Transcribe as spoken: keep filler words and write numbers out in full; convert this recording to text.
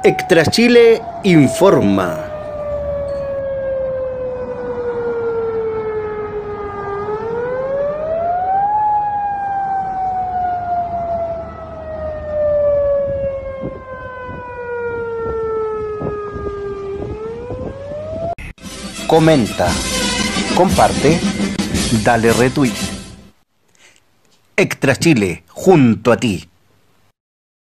Extra Chile informa. Comenta, comparte, dale retweet. Extra Chile, junto a ti.